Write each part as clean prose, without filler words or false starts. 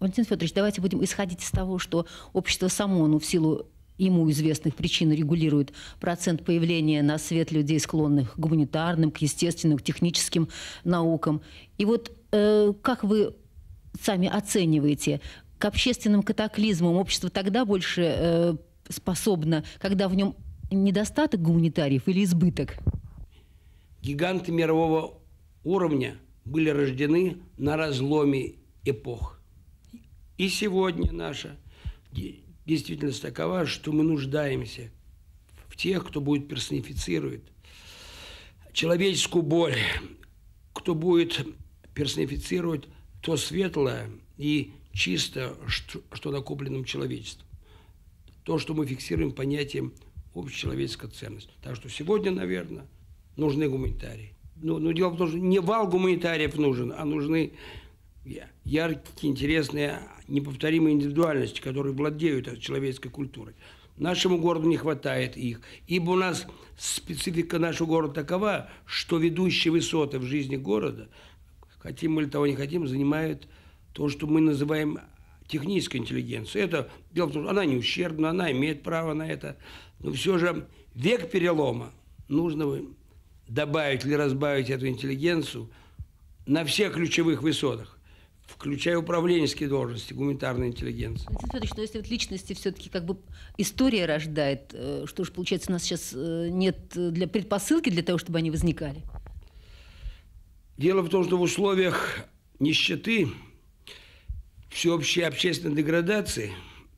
Валентин Федорович, давайте будем исходить из того, что общество само, в силу ему известных причин регулирует процент появления на свет людей, склонных к гуманитарным, к естественным, к техническим наукам. И вот как вы сами оцениваете, к общественным катаклизмам общество тогда больше способно, когда в нем недостаток гуманитариев или избыток? Гиганты мирового уровня были рождены на разломе эпох. И сегодня наша действительность такова, что мы нуждаемся в тех, кто будет персонифицировать человеческую боль, кто будет персонифицировать то светлое и чисто, что накоплено человечеством. То, что мы фиксируем понятием общечеловеческая ценность. Так что сегодня, наверное, нужны гуманитарии. Но дело в том, что не вал гуманитариев нужен, а нужны яркие, интересные, неповторимые индивидуальности, которые владеют человеческой культурой. Нашему городу не хватает их, ибо у нас специфика нашего города такова, что ведущие высоты в жизни города, хотим мы или того не хотим, занимают то, что мы называем технической интеллигенцией. Это, дело в том, что она не ущербна, она имеет право на это, но все же век перелома нужно добавить или разбавить эту интеллигенцию на всех ключевых высотах, включая управленческие должности, гуманитарной интеллигенции. Валентин Федорович, но если вот личности все-таки как бы история рождает, что же получается, у нас сейчас нет предпосылки для того, чтобы они возникали? Дело в том, что в условиях нищеты, всеобщей общественной деградации,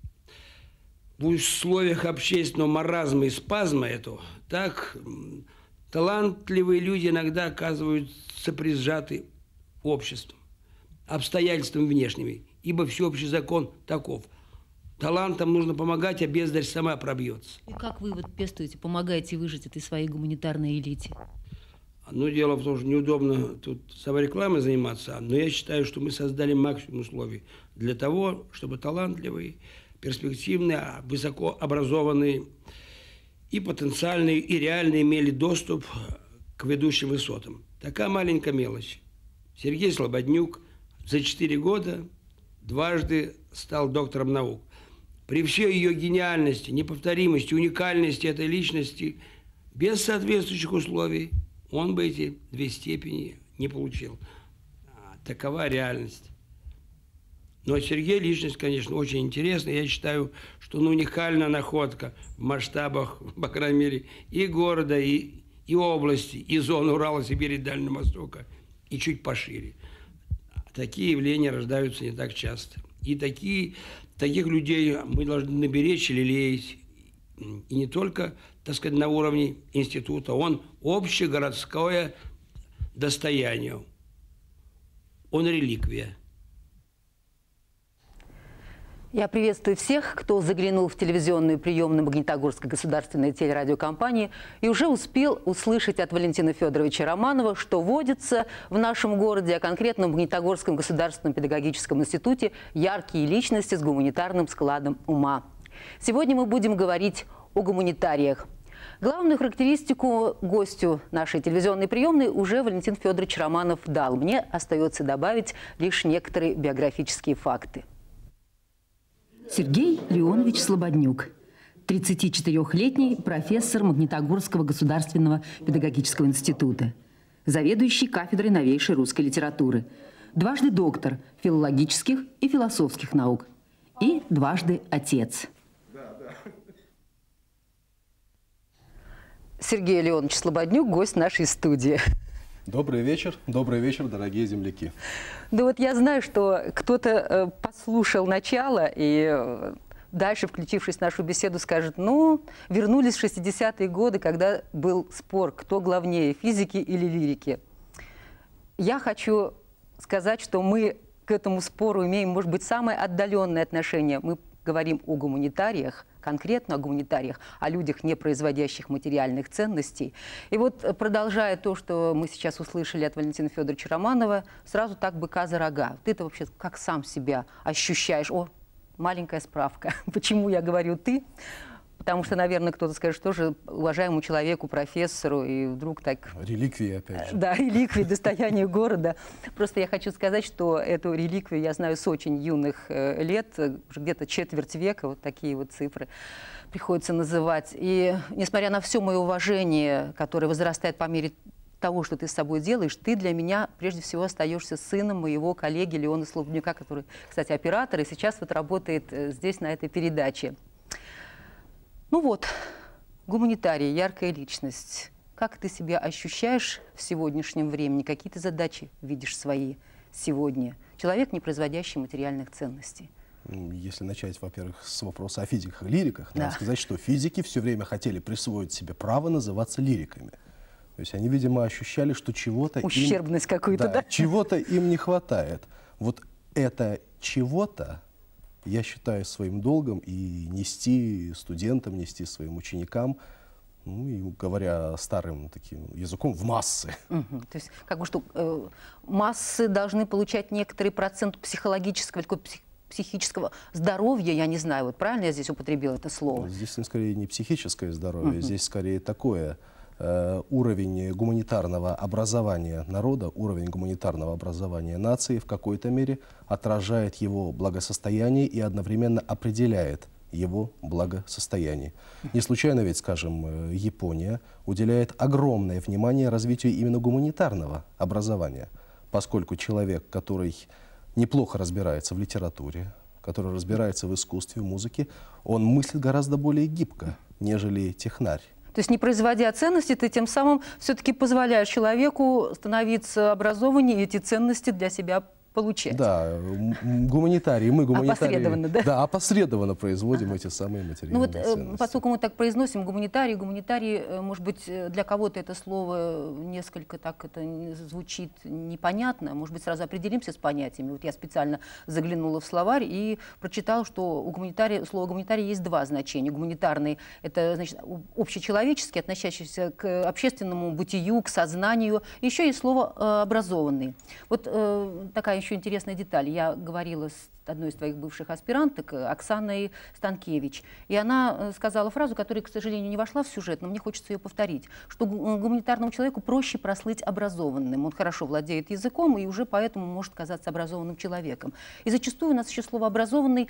в условиях общественного маразма и спазма этого, так талантливые люди иногда оказываются прижаты обществом, обстоятельствами внешними, ибо всеобщий закон таков. Талантам нужно помогать, а бездарь сама пробьется. И как вы вот пестуете, помогаете выжить этой своей гуманитарной элите? Дело в том, что неудобно тут саморекламой заниматься, но я считаю, что мы создали максимум условий для того, чтобы талантливые, перспективные, высокообразованные и потенциальные, и реально имели доступ к ведущим высотам. Такая маленькая мелочь. Сергей Слободнюк за 4 года дважды стал доктором наук. При всей ее гениальности, неповторимости, уникальности этой личности, без соответствующих условий, он бы эти 2 степени не получил. Такова реальность. Но Сергей личность, конечно, очень интересная. Я считаю, что уникальная находка в масштабах, по крайней мере, и города, и области, и зоны Урала, Сибири, Дальнего Востока, и чуть пошире. Такие явления рождаются не так часто. И таких людей мы должны беречь и лелеять. И не только, так сказать, на уровне института. Он общегородское достояние. Он реликвия. Я приветствую всех, кто заглянул в телевизионную приемную Магнитогорской государственной телерадиокомпании и уже успел услышать от Валентина Федоровича Романова, что водится в нашем городе, а конкретно в Магнитогорском государственном педагогическом институте, яркие личности с гуманитарным складом ума. Сегодня мы будем говорить о гуманитариях. Главную характеристику гостю нашей телевизионной приемной уже Валентин Федорович Романов дал. Мне остается добавить лишь некоторые биографические факты. Сергей Леонович Слободнюк, 34-летний профессор Магнитогорского государственного педагогического института, заведующий кафедрой новейшей русской литературы, дважды доктор филологических и философских наук и дважды отец. Сергей Леонович Слободнюк, гость нашей студии. Добрый вечер, дорогие земляки. Да вот я знаю, что кто-то послушал начало и дальше, включившись в нашу беседу, скажет, вернулись в 60-е годы, когда был спор, кто главнее, физики или лирики. Я хочу сказать, что мы к этому спору имеем, может быть, самое отдаленное отношение. Мы говорим о гуманитариях, конкретно о гуманитариях, о людях, не производящих материальных ценностей. И вот, продолжая то, что мы сейчас услышали от Валентина Федоровича Романова, сразу так быка за рога. Ты-то вообще как сам себя ощущаешь? Маленькая справка. Почему я говорю «ты»? Потому что, наверное, кто-то скажет, что же уважаемому человеку, профессору, и вдруг так... Реликвии, опять же. Да, реликвии, достояние города. Просто я хочу сказать, что эту реликвию я знаю с очень юных лет, уже где-то четверть века, вот такие вот цифры приходится называть. И несмотря на все мое уважение, которое возрастает по мере того, что ты с собой делаешь, ты для меня прежде всего остаешься сыном моего коллеги Леона Слободнюка, который, кстати, оператор, и сейчас вот работает здесь, на этой передаче. Ну вот, гуманитарий, яркая личность. Как ты себя ощущаешь в сегодняшнем времени? Какие ты задачи видишь свои сегодня? Человек, не производящий материальных ценностей. Если начать, во-первых, с вопроса о физиках и лириках, Да. надо сказать, что физики все время хотели присвоить себе право называться лириками. То есть они, видимо, ощущали, что чего-то Ущербность какую-то, да? чего-то им не хватает. Вот это чего-то я считаю своим долгом и нести студентам, нести своим ученикам, ну и говоря старым таким языком, в массы. Мгм. То есть как бы что, массы должны получать некоторый процент психологического, психического здоровья, я не знаю, вот правильно я здесь употребила это слово? Здесь скорее не психическое здоровье, здесь скорее такое. Уровень гуманитарного образования народа, уровень гуманитарного образования нации в какой-то мере отражает его благосостояние и одновременно определяет его благосостояние. Не случайно ведь, скажем, Япония уделяет огромное внимание развитию именно гуманитарного образования, поскольку человек, который неплохо разбирается в литературе, который разбирается в искусстве, в музыке, он мыслит гораздо более гибко, нежели технарь. То есть не производя ценности, ты тем самым все-таки позволяешь человеку становиться образованнее и эти ценности для себя получать. Да, гуманитарии, мы гуманитарии. Опосредованно, да? Да, опосредованно производим эти самые материальные Ну вот, ценности. поскольку мы так произносим, гуманитарий, может быть, для кого-то это слово несколько так это звучит непонятно, может быть, сразу определимся с понятиями. Вот я специально заглянула в словарь и прочитала, что у слова гуманитарий есть два значения. Гуманитарный – это, значит, общечеловеческий, относящийся к общественному бытию, к сознанию. Еще есть слово образованный. Вот такая еще интересная деталь. Я говорила с одной из твоих бывших аспиранток, Оксаной Станкевич, и она сказала фразу, которая, к сожалению, не вошла в сюжет, но мне хочется ее повторить, что гуманитарному человеку проще прослыть образованным. Он хорошо владеет языком и уже поэтому может казаться образованным человеком. И зачастую у нас еще слово «образованный»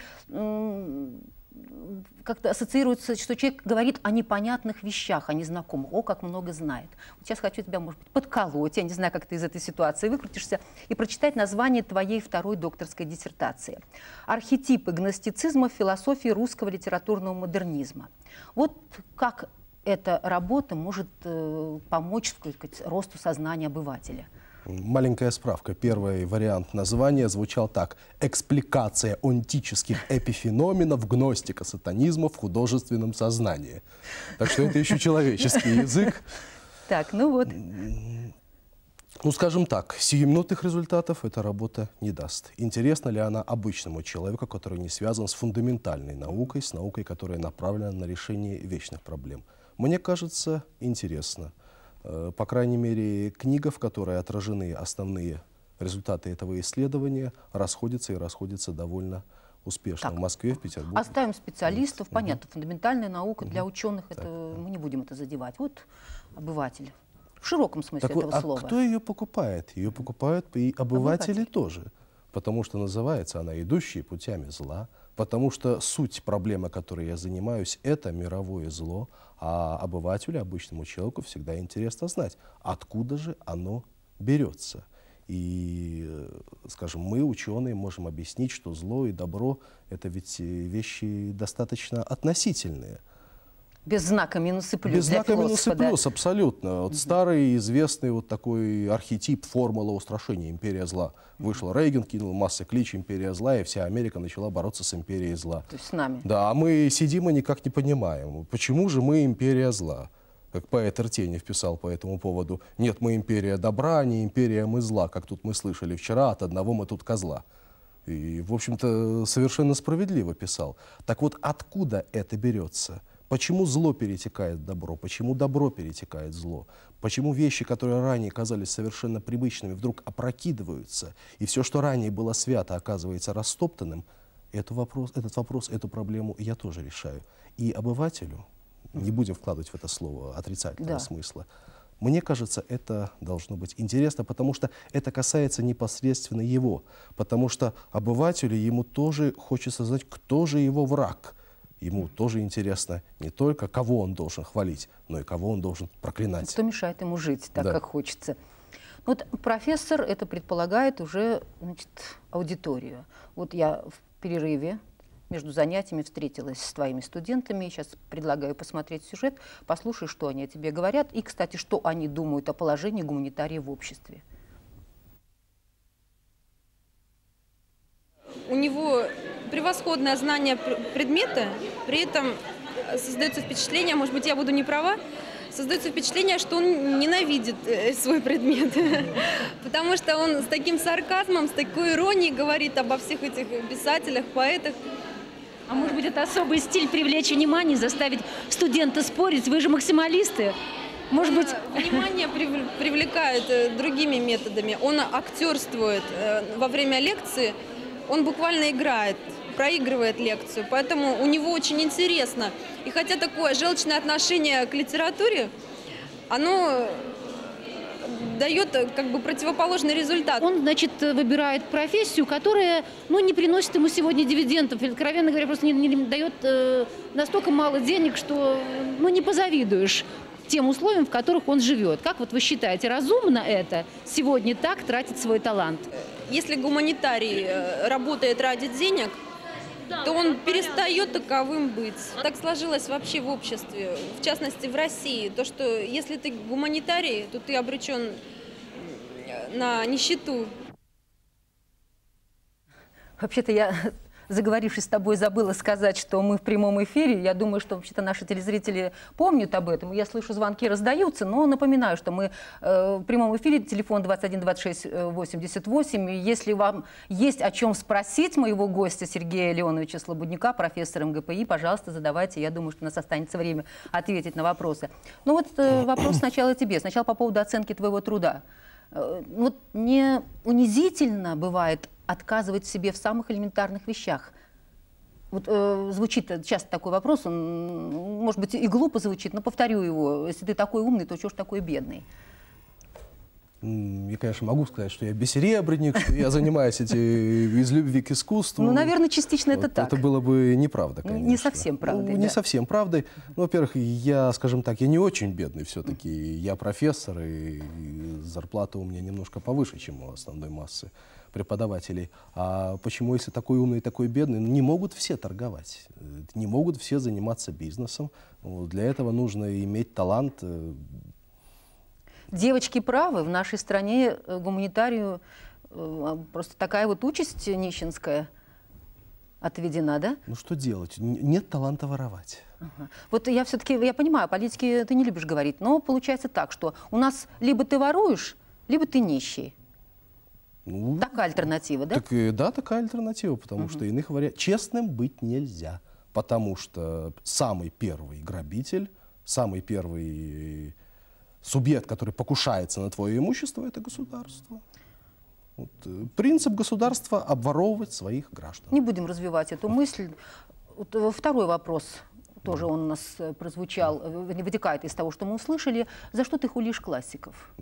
как-то ассоциируется, что человек говорит о непонятных вещах, о незнакомых. О, как много знает. Вот сейчас хочу тебя, может быть, подколоть, я не знаю, как ты из этой ситуации выкрутишься, и прочитать название твоей второй докторской диссертации. «Архетипы гностицизма в философии русского литературного модернизма». Вот как эта работа может помочь, так сказать, росту сознания обывателя? Маленькая справка. Первый вариант названия звучал так: «Экспликация онтических эпифеноменов гностика сатанизма в художественном сознании». Так что это еще человеческий язык. Так, ну вот. Ну, скажем так, сиюминутных результатов эта работа не даст. Интересна ли она обычному человеку, который не связан с фундаментальной наукой, с наукой, которая направлена на решение вечных проблем? Мне кажется, интересно. По крайней мере, книга, в которой отражены основные результаты этого исследования, расходится и расходится довольно успешно. Так, в Москве, в Петербурге. Оставим специалистов, понятно, фундаментальная наука для ученых, это мы не будем это задевать. Вот обыватель, в широком смысле Так вот, этого а слова. кто ее покупает? Ее покупают и обыватели тоже. Потому что называется она «Идущие путями зла», потому что суть проблемы, которой я занимаюсь, это мировое зло, а обывателю, обычному человеку всегда интересно знать, откуда же оно берется. И, скажем, мы, ученые, можем объяснить, что зло и добро – это ведь вещи достаточно относительные. Без знака минус и плюс. Без знака минус и да? плюс, абсолютно. Вот старый известный вот такой архетип, формула устрашения империя зла. Вышел Рейган, кинул массы клич империя зла, и вся Америка начала бороться с империей зла. То есть с нами. Да, а мы сидим и никак не понимаем, почему же мы империя зла? Как поэт Артеньев писал по этому поводу: нет, мы империя добра, а не империя мы зла, как тут мы слышали вчера, от одного мы тут козла. И, в общем-то, совершенно справедливо писал. Так вот, откуда это берется? Почему зло перетекает в добро? Почему добро перетекает в зло? Почему вещи, которые ранее казались совершенно привычными, вдруг опрокидываются, и все, что ранее было свято, оказывается растоптанным? этот вопрос, эту проблему я тоже решаю. И обывателю, не будем вкладывать в это слово отрицательного смысла, мне кажется, это должно быть интересно, потому что это касается непосредственно его. Потому что обывателю, ему тоже хочется знать, кто же его враг. Ему тоже интересно не только, кого он должен хвалить, но и кого он должен проклинать. Кто мешает ему жить так, как хочется. Вот профессор это предполагает уже, значит, аудиторию. Вот я в перерыве между занятиями встретилась с твоими студентами. Сейчас предлагаю посмотреть сюжет, послушай, что они о тебе говорят, и, кстати, что они думают о положении гуманитариев в обществе. У него превосходное знание предмета, при этом создается впечатление, может быть, я буду не права, создается впечатление, что он ненавидит свой предмет, потому что он с таким сарказмом, с такой иронией говорит обо всех этих писателях, поэтах. А может быть, это особый стиль привлечь внимание, заставить студента спорить? Вы же максималисты. Может быть... Внимание привлекает другими методами. Он актерствует во время лекции, он буквально играет, проигрывает лекцию, поэтому у него очень интересно. И хотя такое желчное отношение к литературе, оно дает как бы противоположный результат. Он, значит, выбирает профессию, которая, ну, не приносит ему сегодня дивидендов. Откровенно говоря, просто не дает настолько мало денег, что, ну, не позавидуешь тем условиям, в которых он живет. Как вот вы считаете, разумно это сегодня так тратить свой талант? Если гуманитарий работает ради денег, то он перестает таковым быть. Так сложилось вообще в обществе, в частности в России. То, что если ты гуманитарий, то ты обречен на нищету. Вообще-то я, заговорившись с тобой, забыла сказать, что мы в прямом эфире. Я думаю, что вообще-то наши телезрители помнят об этом. Я слышу, звонки раздаются, но напоминаю, что мы в прямом эфире, телефон 21 26 88. И если вам есть о чем спросить моего гостя Сергея Леоновича Слободнюка, профессора МГПИ, пожалуйста, задавайте. Я думаю, что у нас останется время ответить на вопросы. Ну вот вопрос сначала тебе. Сначала по поводу оценки твоего труда. Вот не унизительно бывает отказывать себе в самых элементарных вещах? Вот звучит часто такой вопрос, он, может быть, и глупо звучит, но повторю его. Если ты такой умный, то чего ж такой бедный? Я, конечно, могу сказать, что я бессеребренник, что я занимаюсь из любви к искусству. Ну, наверное, частично это так. Это было бы неправда, конечно. Не совсем правдой, Не совсем правдой. Ну, во-первых, я, скажем так, я не очень бедный все-таки. Я профессор, и зарплата у меня немножко повыше, чем у основной массы преподавателей. А почему, если такой умный и такой бедный, не могут все торговать, не могут все заниматься бизнесом. Для этого нужно иметь талант. Девочки правы, в нашей стране гуманитарию просто такая вот участь нищенская отведена, да? Ну что делать? Нет таланта воровать. Ага. Вот я все-таки, я понимаю, о политике ты не любишь говорить, но получается так, что у нас либо ты воруешь, либо ты нищий. Ну, такая альтернатива, да? Так, да, такая альтернатива, потому что иных вариантов... Честным быть нельзя, потому что самый первый грабитель, самый первый субъект, который покушается на твое имущество, это государство. Вот, принцип государства — обворовывать своих граждан. Не будем развивать эту мысль. Вот, второй вопрос. Тоже он у нас прозвучал, вытекает из того, что мы услышали. За что ты хулишь классиков?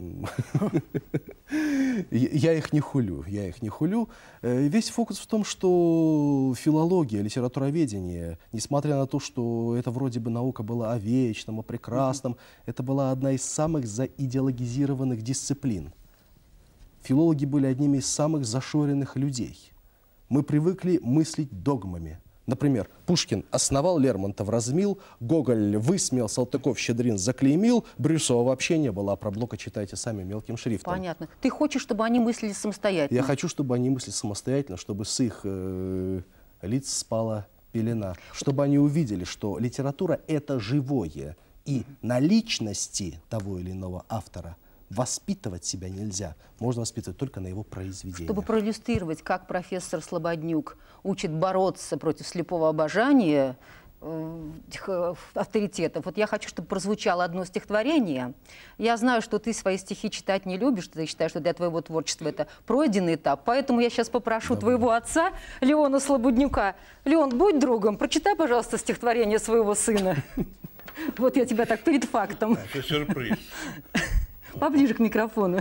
Я их не хулю, Весь фокус в том, что филология, литературоведение, несмотря на то, что это вроде бы наука была о вечном, о прекрасном, это была одна из самых заидеологизированных дисциплин. Филологи были одними из самых зашоренных людей. Мы привыкли мыслить догмами. Например, Пушкин основал, Лермонтов размил, Гоголь высмеял, Салтыков-Щедрин заклеймил, Брюсова вообще не было, а про Блока читайте сами мелким шрифтом. Понятно. Ты хочешь, чтобы они мыслили самостоятельно? Я хочу, чтобы они мыслили самостоятельно, чтобы с их лиц спала пелена, чтобы они увидели, что литература — это живое, и на личности того или иного автора воспитывать себя нельзя. Можно воспитывать только на его произведениях. Чтобы проиллюстрировать, как профессор Слободнюк учит бороться против слепого обожания, авторитетов. Вот я хочу, чтобы прозвучало одно стихотворение. Я знаю, что ты свои стихи читать не любишь, ты считаешь, что для твоего творчества это пройденный этап. Поэтому я сейчас попрошу твоего отца, Леона Слободнюка. Леон, будь другом, прочитай, пожалуйста, стихотворение своего сына. Вот я тебя так перед фактом. Это сюрприз. Поближе к микрофону.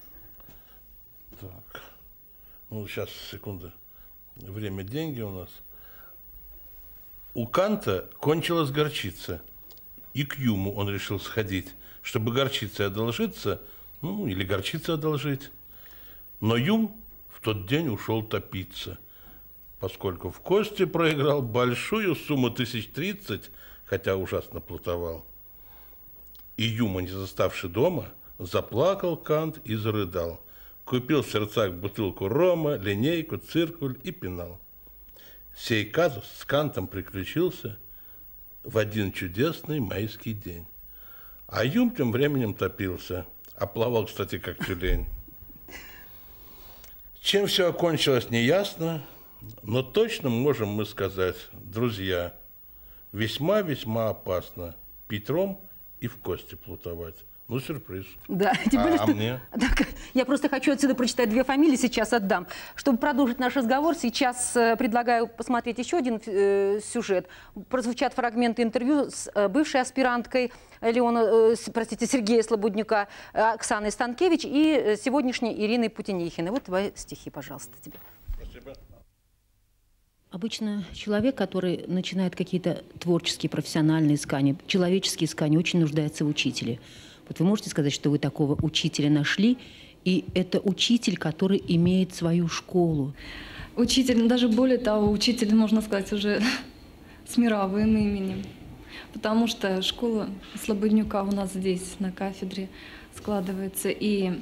Так. Ну, сейчас, секунду. Время, деньги у нас. У Канта кончилась горчица, и к Юму он решил сходить, чтобы горчицей одолжиться, ну, или горчицей одолжить. Но Юм в тот день ушел топиться, поскольку в кости проиграл большую сумму 1030, хотя ужасно плутовал. И Юма, не заставший дома, заплакал Кант и зарыдал. Купил в сердцах бутылку рома, линейку, циркуль и пенал. Сей казус с Кантом приключился в один чудесный майский день. А Юм тем временем топился, а плавал, кстати, как тюлень. Чем все окончилось, неясно, но точно можем мы сказать, друзья, весьма-весьма опасно пить ром и в кости плутовать. Ну, сюрприз. Да, тем более, что... мне? Так, я просто хочу отсюда прочитать две фамилии, сейчас отдам. Чтобы продолжить наш разговор, сейчас предлагаю посмотреть еще один сюжет. Прозвучат фрагменты интервью с бывшей аспиранткой Сергея Слободнюка Оксаной Станкевич и сегодняшней Ириной Путинихиной. Вот твои стихи, пожалуйста, тебе. Спасибо. Обычно человек, который начинает какие-то творческие, профессиональные искания, человеческие искания, очень нуждается в учителе. Вот вы можете сказать, что вы такого учителя нашли, и это учитель, который имеет свою школу? Учитель, даже более того, учитель, можно сказать, уже с мировым именем. Потому что школа Слободнюка у нас здесь, на кафедре, складывается, и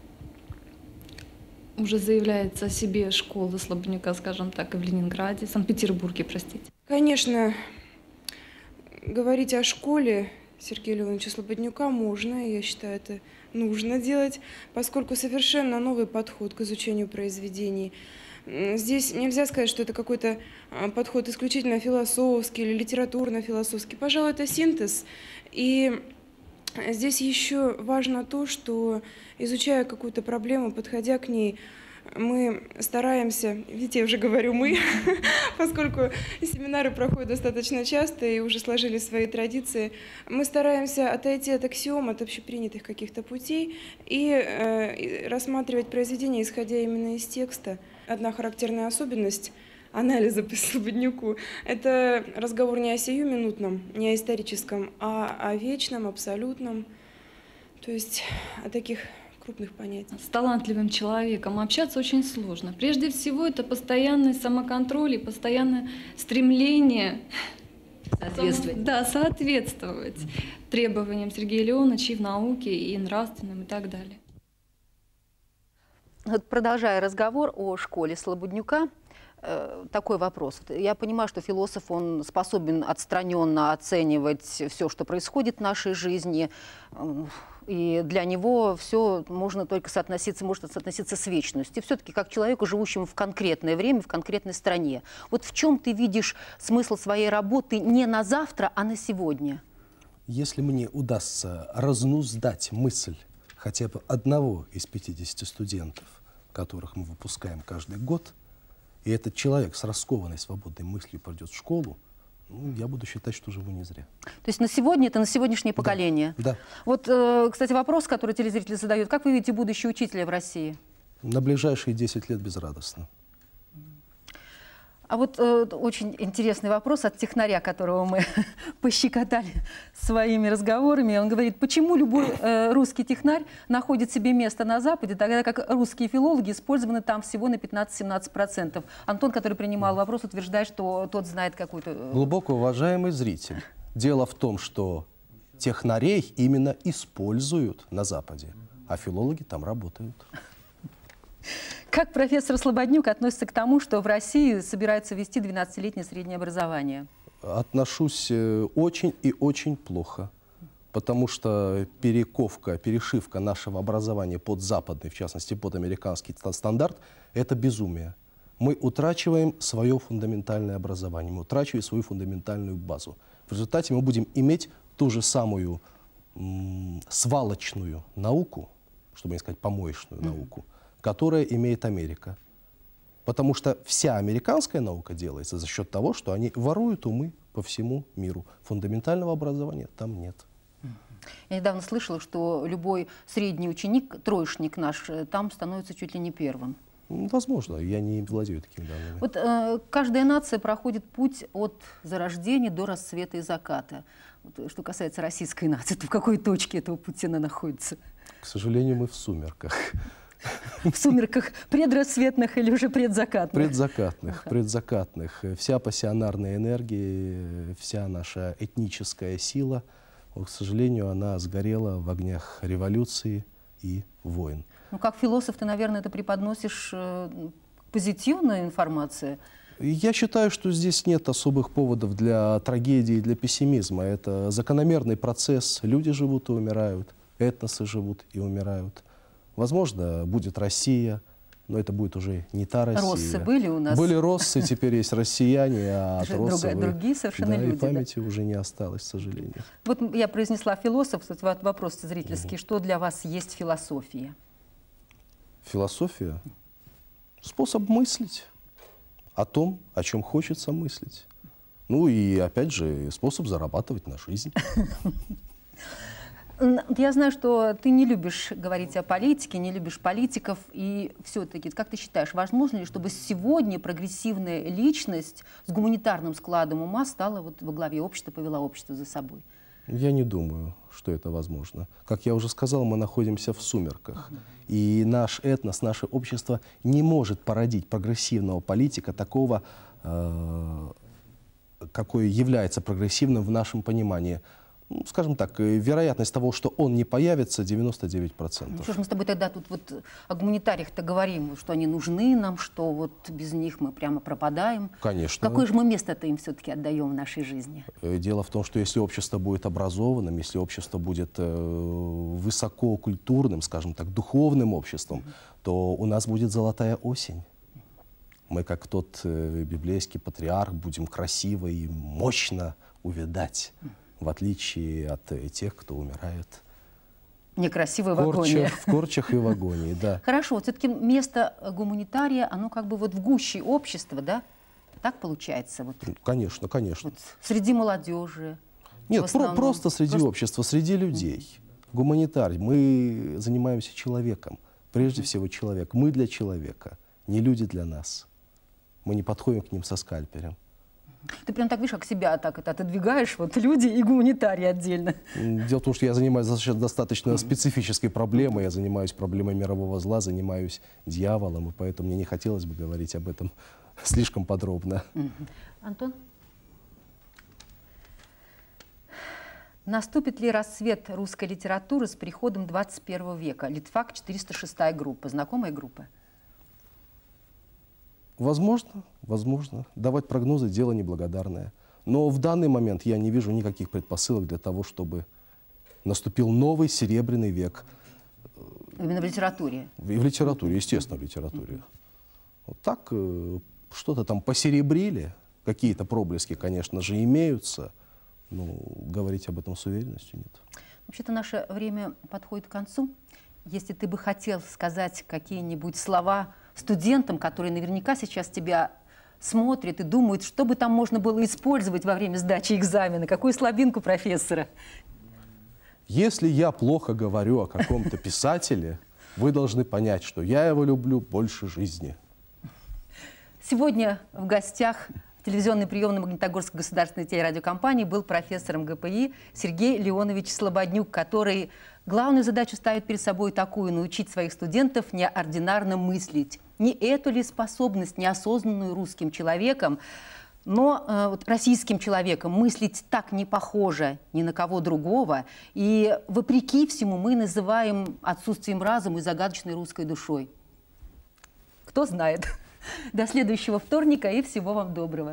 уже заявляется о себе школа Слободнюка, скажем так, и в Ленинграде, Санкт-Петербурге, простите. Конечно, говорить о школе Сергея Леоновича Слободнюка можно, и я считаю, это нужно делать, поскольку совершенно новый подход к изучению произведений. Здесь нельзя сказать, что это какой-то подход исключительно философский или литературно-философский. Пожалуй, это синтез. И здесь еще важно то, что, изучая какую-то проблему, подходя к ней, мы стараемся, видите, я уже говорю «мы», поскольку семинары проходят достаточно часто и уже сложили свои традиции, мы стараемся отойти от аксиом, от общепринятых каких-то путей и рассматривать произведения, исходя именно из текста. Одна характерная особенность анализа по Слободнюку – это разговор не о сиюминутном, не о историческом, а о вечном, абсолютном, то есть о таких крупных понятий. С талантливым человеком общаться очень сложно. Прежде всего, это постоянный самоконтроль и постоянное стремление соответствовать требованиям Сергея Леоновича и в науке, и нравственным, и так далее. Вот, продолжая разговор о школе Слободнюка, такой вопрос. Я понимаю, что философ, он способен отстраненно оценивать все, что происходит в нашей жизни, и для него все может соотноситься с вечностью. Все-таки как человеку, живущему в конкретное время, в конкретной стране. Вот в чем ты видишь смысл своей работы не на завтра, а на сегодня? Если мне удастся разнуздать мысль хотя бы одного из 50 студентов, которых мы выпускаем каждый год, и этот человек с раскованной свободной мыслью пойдет в школу, ну, я буду считать, что живу не зря. То есть на сегодня, это на сегодняшнее поколение? Да. Вот, кстати, вопрос, который телезрители задают. Как вы видите будущее учителя в России? На ближайшие 10 лет безрадостно. А вот очень интересный вопрос от технаря, которого мы пощекотали своими разговорами. Он говорит, почему любой русский технарь находит себе место на Западе, тогда как русские филологи использованы там всего на 15-17%. Антон, который принимал вопрос, утверждает, что тот знает какую-то... Глубоко уважаемый зритель, дело в том, что технарей именно используют на Западе, а филологи там работают. Как профессор Слободнюк относится к тому, что в России собираются ввести 12-летнее среднее образование? Отношусь очень и очень плохо, потому что перешивка нашего образования под западный, в частности, под американский стандарт – это безумие. мы утрачиваем свое фундаментальное образование, мы утрачиваем свою фундаментальную базу. В результате мы будем иметь ту же самую свалочную науку, чтобы не сказать помоечную науку, которая имеет Америка. Потому что вся американская наука делается за счет того, что они воруют умы по всему миру. Фундаментального образования там нет. Я недавно слышала, что любой средний ученик, троечник наш, там становится чуть ли не первым. Возможно, я не владею такими данными. Вот каждая нация проходит путь от зарождения до рассвета и заката. Вот, что касается российской нации, то в какой точке этого пути она находится? К сожалению, мы в сумерках. В сумерках предрассветных или уже предзакатных? Предзакатных, предзакатных. Вся пассионарная энергия, вся наша этническая сила, к сожалению, она сгорела в огнях революции и войн. Ну, как философ ты, наверное, это преподносишь позитивная информация? Я считаю, что здесь нет особых поводов для трагедии и для пессимизма. Это закономерный процесс. Люди живут и умирают, этносы живут и умирают. Возможно, будет Россия, но это будет уже не та Россия. Россы были у нас? Были россы, теперь есть россияне, а от россов другие совершенно люди. И памяти уже не осталось, к сожалению. Вот я произнесла философ, вопрос зрительский. Что для вас есть философия? Философия – способ мыслить о том, о чем хочется мыслить. Ну и, опять же, способ зарабатывать на жизнь. Я знаю, что ты не любишь говорить о политике, не любишь политиков. И все-таки, как ты считаешь, возможно ли, чтобы сегодня прогрессивная личность с гуманитарным складом ума стала вот во главе общества, повела общество за собой? Я не думаю, что это возможно. Как я уже сказал, мы находимся в сумерках. И наш этнос, наше общество не может породить прогрессивного политика, такого, какой является прогрессивным в нашем понимании. Ну, скажем так, вероятность того, что он не появится, 99%. Что же мы с тобой тогда тут вот о гуманитариях-то говорим, что они нужны нам, что вот без них мы прямо пропадаем? Конечно. Какое же мы место-то им все-таки отдаем в нашей жизни? Дело в том, что если общество будет образованным, если общество будет высококультурным, скажем так, духовным обществом, то у нас будет золотая осень. Мы, как тот библейский патриарх, будем красиво и мощно увядать, в отличие от тех, кто умирает некрасиво в агонии. В корчах и в агонии, да. Хорошо, вот все-таки место гуманитария, оно как бы вот в гуще общества, да? Так получается? Вот, конечно, конечно. Вот среди молодежи? Нет, просто среди общества, среди людей. Гуманитарий. Мы занимаемся человеком. Прежде всего человек. Мы для человека, не люди для нас. Мы не подходим к ним со скальпелем. Ты прям так, видишь, как себя так это отодвигаешь, вот люди и гуманитарии отдельно. Дело в том, что я занимаюсь достаточно специфической проблемой, я занимаюсь проблемой мирового зла, занимаюсь дьяволом, и поэтому мне не хотелось бы говорить об этом слишком подробно. Антон? Наступит ли расцвет русской литературы с приходом 21 века? Литфак, 406-я группа. Знакомая группа? Возможно, возможно. Давать прогнозы – дело неблагодарное. Но в данный момент я не вижу никаких предпосылок для того, чтобы наступил новый серебряный век. Именно в литературе? И в литературе, естественно, в литературе. Вот так что-то там посеребрили, какие-то проблески, конечно же, имеются, но говорить об этом с уверенностью нет. Вообще-то наше время подходит к концу. Если ты бы хотел сказать какие-нибудь слова студентам, которые наверняка сейчас тебя смотрят и думают, что бы там можно было использовать во время сдачи экзамена, какую слабинку профессора. Если я плохо говорю о каком-то писателе, вы должны понять, что я его люблю больше жизни. Сегодня в гостях в телевизионной приемной Магнитогорской государственной телерадиокомпании был профессор МГПИ Сергей Леонович Слободнюк, который главную задачу ставит перед собой такую – научить своих студентов неординарно мыслить. Не эту ли способность, неосознанную русским человеком, но вот российским человеком мыслить так не похоже ни на кого другого. И вопреки всему мы называем отсутствием разума и загадочной русской душой. Кто знает. До следующего вторника и всего вам доброго.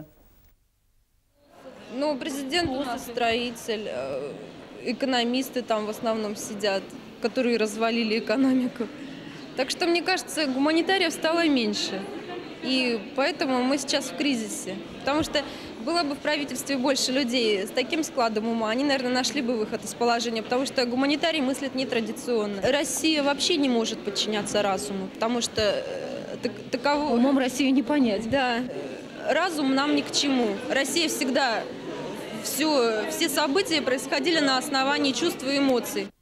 Ну, президент у нас строитель, экономисты там в основном сидят, которые развалили экономику. Так что, мне кажется, гуманитариев стало меньше. И поэтому мы сейчас в кризисе. Потому что было бы в правительстве больше людей с таким складом ума, они, наверное, нашли бы выход из положения, потому что гуманитарий мыслит нетрадиционно. Россия вообще не может подчиняться разуму, потому что таково... Умом Россию не понять. Да, разум нам ни к чему. Россия всегда... Все события происходили на основании чувств и эмоций.